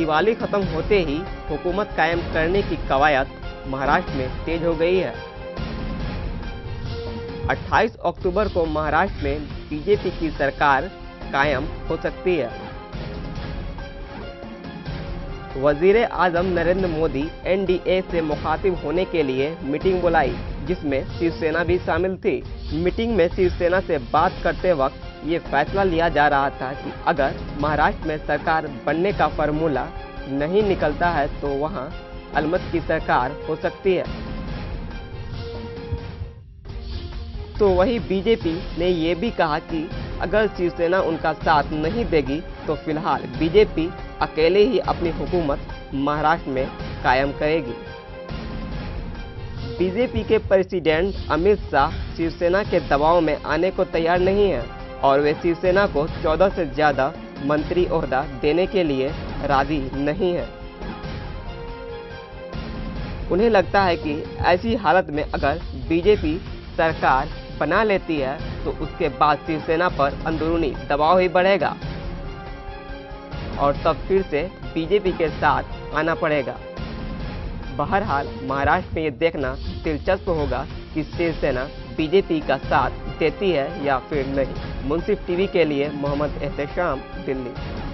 दिवाली खत्म होते ही हुकूमत कायम करने की कवायद महाराष्ट्र में तेज हो गई है। 28 अक्टूबर को महाराष्ट्र में बीजेपी की सरकार कायम हो सकती है। वजीर आजम नरेंद्र मोदी एनडीए से मुखातिब होने के लिए मीटिंग बुलाई, जिसमें शिवसेना भी शामिल थी। मीटिंग में शिवसेना से बात करते वक्त ये फैसला लिया जा रहा था कि अगर महाराष्ट्र में सरकार बनने का फार्मूला नहीं निकलता है तो वहां अलमत की सरकार हो सकती है। तो वही बीजेपी ने ये भी कहा कि अगर शिवसेना उनका साथ नहीं देगी तो फिलहाल बीजेपी अकेले ही अपनी हुकूमत महाराष्ट्र में कायम करेगी। बीजेपी के प्रेसिडेंट अमित शाह शिवसेना के दबाव में आने को तैयार नहीं है और वे शिवसेना को 14 से ज्यादा मंत्री ओहदा देने के लिए राजी नहीं है। उन्हें लगता है कि ऐसी हालत में अगर बीजेपी सरकार बना लेती है तो उसके बाद शिवसेना पर अंदरूनी दबाव ही बढ़ेगा और तब फिर से बीजेपी के साथ आना पड़ेगा। बहरहाल महाराष्ट्र में ये देखना दिलचस्प होगा कि शिवसेना बीजेपी का साथ देती है या फिर नहीं। मुंसिफ टीवी के लिए मोहम्मद एहतेशाम, दिल्ली।